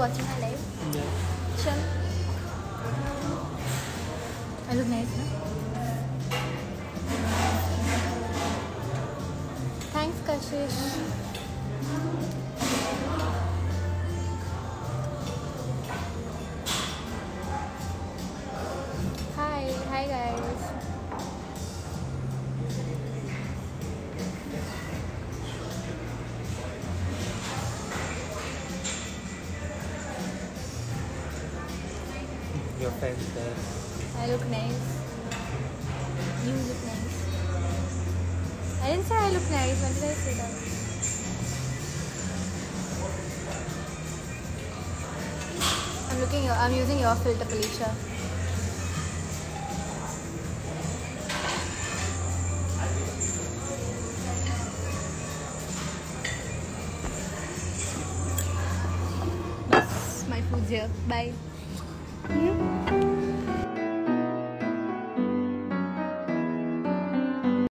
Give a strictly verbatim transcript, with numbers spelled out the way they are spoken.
watching my live? Yeah. Sure. I look nice, no? Thanks, Kashish. Hi, hi guys. Your friends there. I look nice. You look nice. I didn't say I look nice. When did I say that? I'm looking. I'm using your filter, Felicia. Yes, my food's here. Bye. Hmm?